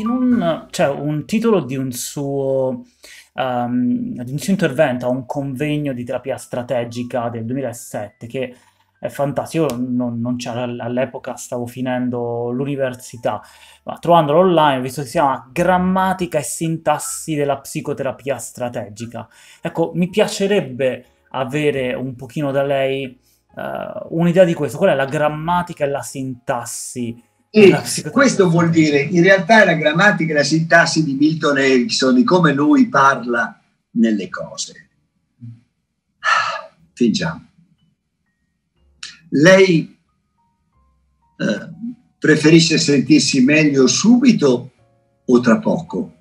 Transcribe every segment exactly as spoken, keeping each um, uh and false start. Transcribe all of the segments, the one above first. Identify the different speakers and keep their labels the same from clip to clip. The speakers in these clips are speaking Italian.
Speaker 1: in un, cioè, un titolo di un suo, ehm, di un suo intervento a un convegno di terapia strategica del duemilasette, che è fantastico. Io non, non c'era all'epoca, stavo finendo l'università, ma trovandolo online ho visto che si chiama Grammatica e sintassi della psicoterapia strategica. Ecco, mi piacerebbe avere un pochino da lei eh, un'idea di questo. Qual è la grammatica e la sintassi della
Speaker 2: E
Speaker 1: psicoterapia
Speaker 2: questo vuol dire,
Speaker 1: strategica?
Speaker 2: in realtà, la grammatica e la sintassi di Milton Erickson, di come lui parla nelle cose. Fingiamo. Lei eh, preferisce sentirsi meglio subito o tra poco?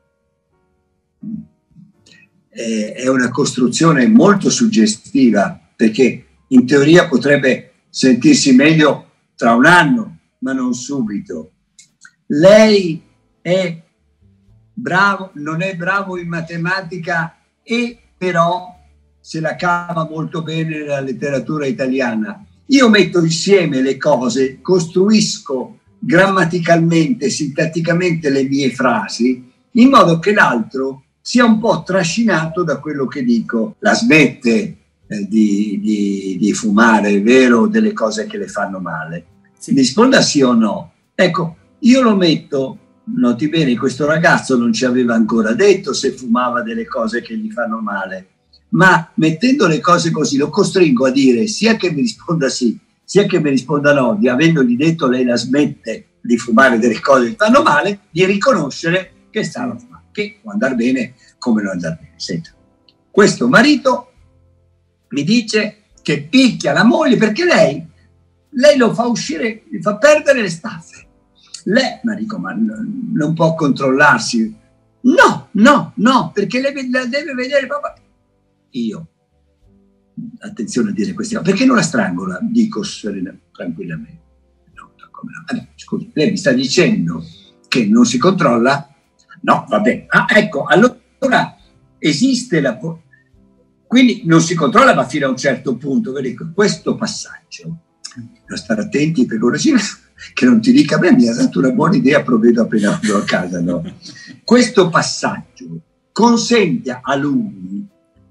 Speaker 2: Eh, è una costruzione molto suggestiva, perché in teoria potrebbe sentirsi meglio tra un anno, ma non subito. Lei è bravo, non è bravo in matematica, e però se la cava molto bene nella letteratura italiana. Io metto insieme le cose, costruisco grammaticalmente, sintatticamente le mie frasi, in modo che l'altro sia un po' trascinato da quello che dico. La smette eh, di, di, di fumare, è vero, delle cose che le fanno male.
Speaker 1: Sì.
Speaker 2: Mi risponda sì o no. Ecco, io lo metto, noti bene, questo ragazzo non ci aveva ancora detto se fumava delle cose che gli fanno male, ma mettendo le cose così lo costringo a dire sia che mi risponda sì, sia che mi risponda no, di avendogli detto lei la smette di fumare delle cose che fanno male, di riconoscere che stanno fumando, che può andare bene come non andare bene. Senta, questo marito mi dice che picchia la moglie perché lei, lei lo fa uscire, gli fa perdere le staffe. Lei, ma dico, ma non può controllarsi? No, no, no, perché lei la deve vedere proprio. Io, attenzione a dire queste cose, perché non la strangola? Dico serena, tranquillamente. No, come no? Allora, scusi, lei mi sta dicendo che non si controlla? No, va bene. Ah, ecco, allora esiste la... Quindi non si controlla, ma fino a un certo punto. Vedi, questo passaggio, da stare attenti per ora che non ti dica, beh, mi ha dato una buona idea, provvedo appena vado a casa, no? Questo passaggio consente a lui,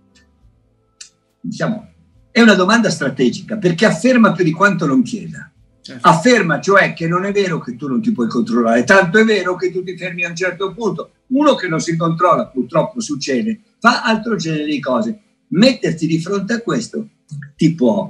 Speaker 2: diciamo, è una domanda strategica, perché afferma più di quanto non chieda. Certo. Afferma, cioè, che non è vero che tu non ti puoi controllare, tanto è vero che tu ti fermi a un certo punto. Uno che non si controlla, purtroppo succede, fa altro genere di cose. Metterti di fronte a questo ti può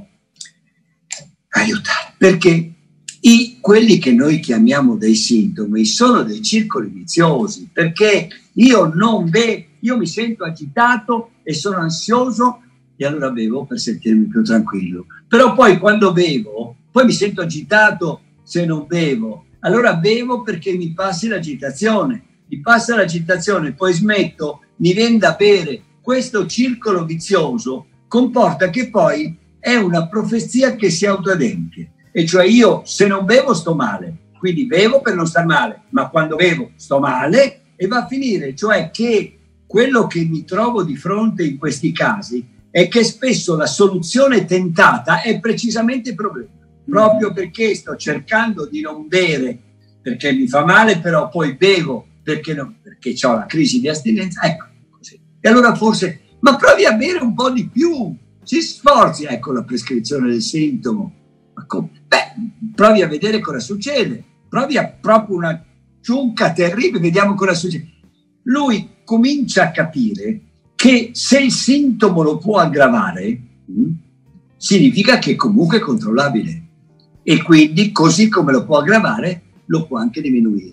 Speaker 2: aiutare, perché i, quelli che noi chiamiamo dei sintomi sono dei circoli viziosi, perché io non vedo, io mi sento agitato e sono ansioso e allora bevo per sentirmi più tranquillo, però poi quando bevo poi mi sento agitato se non bevo, allora bevo perché mi passi l'agitazione, mi passa l'agitazione, poi smetto, mi viene da bere. Questo circolo vizioso comporta che poi è una profezia che si autoadempie, e cioè io se non bevo sto male, quindi bevo per non star male, ma quando bevo sto male e va a finire, cioè che quello che mi trovo di fronte in questi casi è che spesso la soluzione tentata è precisamente il problema, proprio perché sto cercando di non bere perché mi fa male, però poi bevo perché, non, perché ho la crisi di astinenza, ecco così. E allora forse, ma provi a bere un po' di più, si sforzi, ecco la prescrizione del sintomo. Ma come? Beh, provi a vedere cosa succede, provi a proprio una ciunca terribile, vediamo cosa succede. Lui comincia a capire che se il sintomo lo può aggravare, mh, significa che comunque è controllabile, e quindi così come lo può aggravare lo può anche diminuire.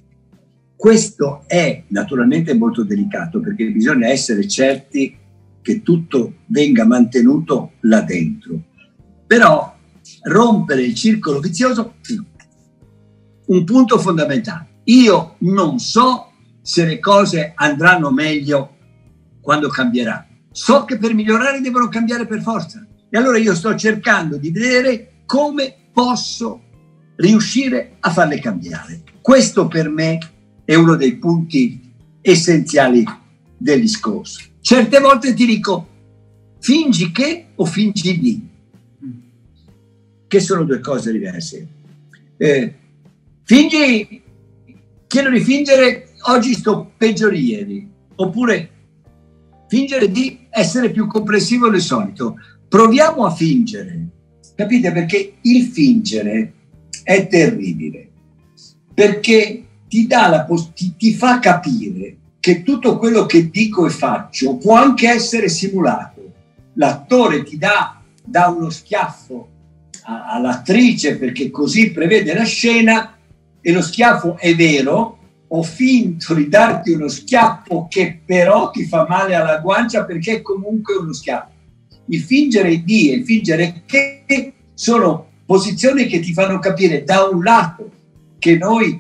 Speaker 2: Questo è naturalmente molto delicato, perché bisogna essere certi che tutto venga mantenuto là dentro, però rompere il circolo vizioso, un punto fondamentale. Io non so se le cose andranno meglio quando cambierà, so che per migliorare devono cambiare per forza, e allora io sto cercando di vedere come posso riuscire a farle cambiare. Questo per me è uno dei punti essenziali del discorso. Certe volte ti dico fingi che o fingi di, che sono due cose diverse. Eh, fingi chiedo di fingere oggi sto peggio di ieri, oppure fingere di essere più comprensivo del solito. Proviamo a fingere, capite? Perché il fingere è terribile, perché ti dà la ti, ti fa capire che tutto quello che dico e faccio può anche essere simulato. L'attore ti dà, dà uno schiaffo a, all'attrice perché così prevede la scena, e lo schiaffo è vero. Ho finto di darti uno schiaffo che però ti fa male alla guancia perché è comunque uno schiaffo. Il fingere di e il fingere che sono posizioni che ti fanno capire da un lato che noi,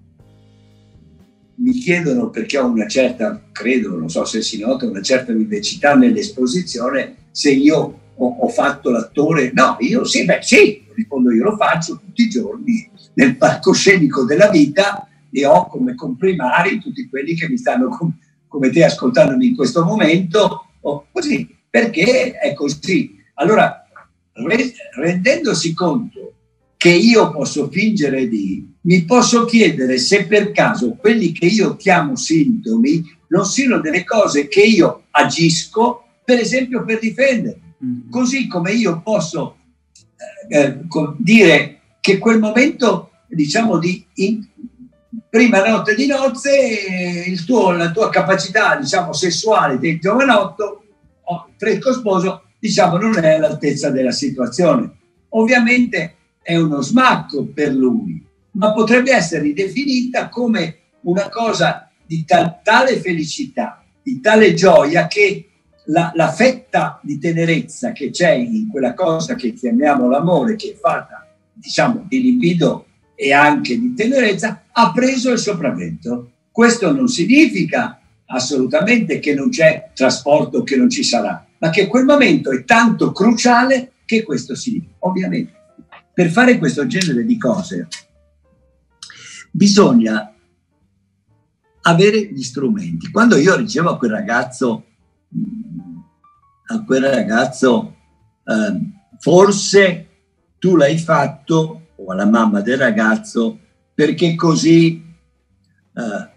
Speaker 2: mi chiedono perché ho una certa, credo, non so se si nota, una certa vivacità nell'esposizione, se io ho, ho fatto l'attore. No, io sì, beh sì, rispondo, io lo faccio tutti i giorni nel palcoscenico della vita, e ho come comprimari tutti quelli che mi stanno com- come te ascoltandomi in questo momento, o così, perché è così. Allora, re- rendendosi conto che io posso fingere di, mi posso chiedere se per caso quelli che io chiamo sintomi non siano delle cose che io agisco, per esempio, per difendermi. Mm. Così come io posso eh, dire che quel momento, diciamo, di in, prima notte di nozze, il tuo, la tua capacità, diciamo, sessuale del giovanotto, o fresco sposo, diciamo, non è all'altezza della situazione. Ovviamente è uno smacco per lui, ma potrebbe essere definita come una cosa di tal, tale felicità, di tale gioia, che la, la fetta di tenerezza che c'è in quella cosa che chiamiamo l'amore, che è fatta, diciamo, di libido e anche di tenerezza, ha preso il sopravvento. Questo non significa assolutamente che non c'è trasporto, che non ci sarà, ma che quel momento è tanto cruciale che questo significa. Ovviamente, per fare questo genere di cose bisogna avere gli strumenti. Quando io ricevo a quel ragazzo, a quel ragazzo, eh, forse tu l'hai fatto, o alla mamma del ragazzo, perché così eh,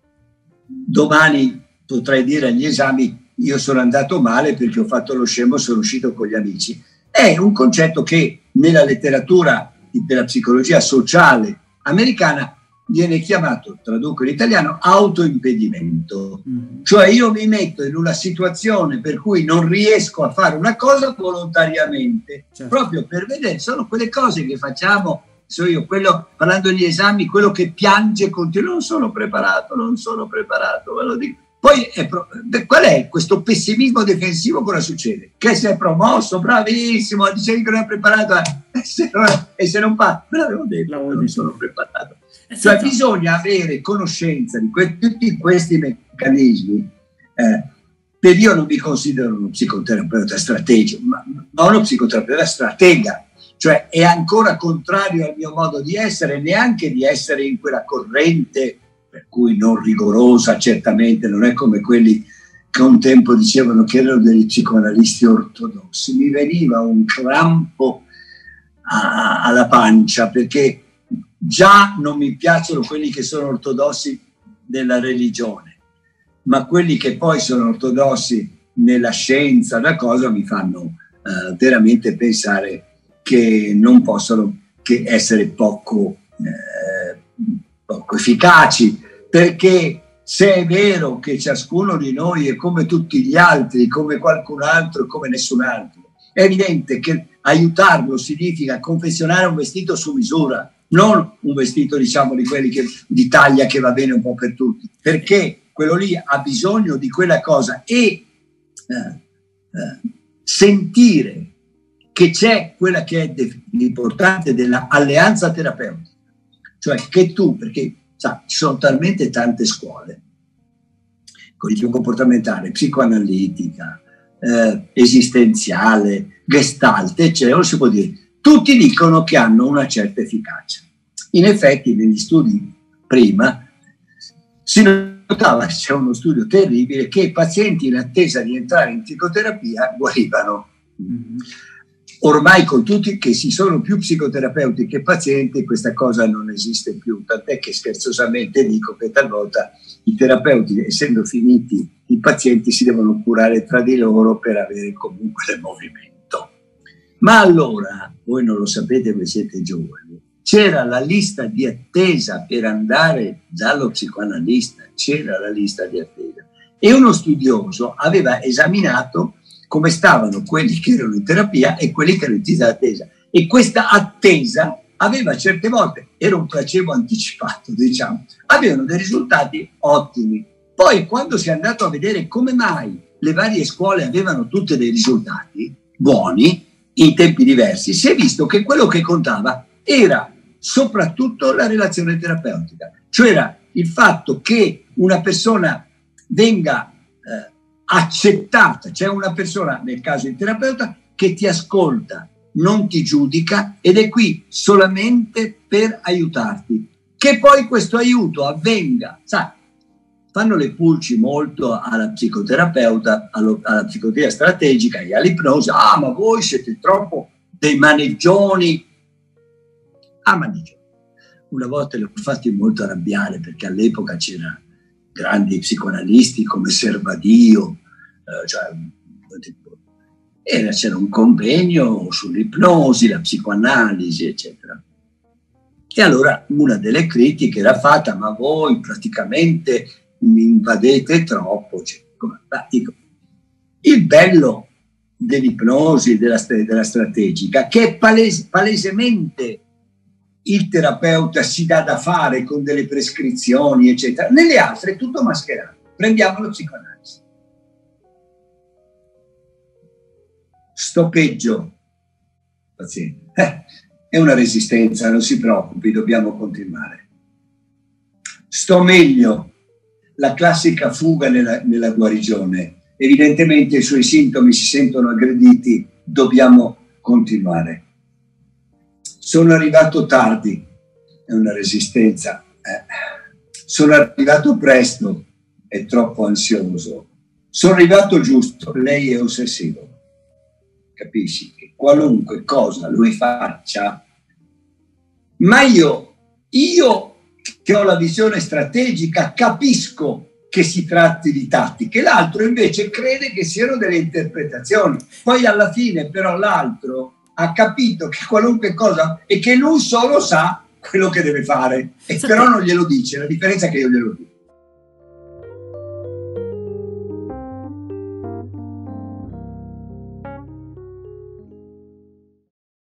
Speaker 2: domani potrai dire agli esami: io sono andato male perché ho fatto lo scemo, sono uscito con gli amici. È un concetto che nella letteratura della psicologia sociale americana viene chiamato, traduco in italiano, autoimpedimento. Mm. Cioè io mi metto in una situazione per cui non riesco a fare una cosa volontariamente, certo, proprio per vedere. Sono quelle cose che facciamo, so io, quello, parlando degli esami, quello che piange continua, non sono preparato, non sono preparato, ve lo dico. Poi è pro- qual è questo pessimismo difensivo? Cosa succede? Che si è promosso, bravissimo, dicevi che non è preparato, eh, se non, e se non fa, me l'avevo detto, l'avevo non detto. Sono preparato. Cioè bisogna avere conoscenza di que- tutti questi meccanismi. Eh, per io non mi considero uno psicoterapeuta strategico, ma, ma uno psicoterapeuta stratega, cioè è ancora contrario al mio modo di essere, neanche di essere in quella corrente, per cui non rigorosa, certamente non è come quelli che un tempo dicevano che erano degli psicoanalisti ortodossi. Mi veniva un crampo a, alla pancia, perché già non mi piacciono quelli che sono ortodossi nella religione, ma quelli che poi sono ortodossi nella scienza, la cosa, mi fanno eh, veramente pensare che non possono che essere poco, eh, poco efficaci, perché se è vero che ciascuno di noi è come tutti gli altri, come qualcun altro e come nessun altro, è evidente che aiutarlo significa confezionare un vestito su misura, non un vestito, diciamo, di quelli che, di taglia, che va bene un po' per tutti, perché quello lì ha bisogno di quella cosa, e eh, eh, sentire che c'è quella che è l'importante dell'alleanza terapeutica, cioè che tu, perché sa, ci sono talmente tante scuole, cognizione comportamentale, psicoanalitica, eh, esistenziale, gestalt, eccetera, si può dire, tutti dicono che hanno una certa efficacia. In effetti, negli studi prima si notava, c'è uno studio terribile, che i pazienti in attesa di entrare in psicoterapia guarivano. Mm-hmm. ormai con tutti che si sono più psicoterapeuti che pazienti, questa cosa non esiste più, tant'è che scherzosamente dico che talvolta i terapeuti, essendo finiti i pazienti, si devono curare tra di loro per avere comunque il movimento. Ma allora, voi non lo sapete, voi siete giovani, c'era la lista di attesa per andare dallo psicoanalista, c'era la lista di attesa. E uno studioso aveva esaminato come stavano quelli che erano in terapia e quelli che erano in lista di attesa. E questa attesa aveva certe volte, era un placebo anticipato, diciamo, avevano dei risultati ottimi. Poi quando si è andato a vedere come mai le varie scuole avevano tutti dei risultati buoni in tempi diversi, si è visto che quello che contava era soprattutto la relazione terapeutica, cioè era il fatto che una persona venga eh, accettata, cioè una persona, nel caso del terapeuta, che ti ascolta, non ti giudica ed è qui solamente per aiutarti. Che poi questo aiuto avvenga, sai, fanno le pulci molto alla psicoterapeuta, alla, alla psicoterapia strategica e all'ipnosi. Ah, ma voi siete troppo dei maneggioni. Ah, maneggioni. Una volta li ho fatti molto arrabbiare perché all'epoca c'erano grandi psicoanalisti come Servadio, eh, cioè, era, c'era un convegno sull'ipnosi, la psicoanalisi, eccetera. E allora una delle critiche era fatta, ma voi praticamente mi invadete troppo. Cioè, come, dico, il bello dell'ipnosi, della, della strategica, che è palese, palesemente il terapeuta si dà da fare con delle prescrizioni, eccetera. Nelle altre è tutto mascherato. Prendiamo la psicoanalisi. Sto peggio, paziente. Eh, è una resistenza, non si preoccupi, dobbiamo continuare. Sto meglio, la classica fuga nella, nella guarigione. Evidentemente i suoi sintomi si sentono aggrediti, dobbiamo continuare. Sono arrivato tardi, è una resistenza. Eh. Sono arrivato presto, è troppo ansioso. Sono arrivato giusto, lei è ossessivo. Capisci che qualunque cosa lui faccia, ma io, io che ho la visione strategica, capisco che si tratti di tattiche, l'altro invece crede che siano delle interpretazioni. Poi alla fine però l'altro ha capito che qualunque cosa e che lui solo sa quello che deve fare, e però non glielo dice, la differenza è che io glielo dico.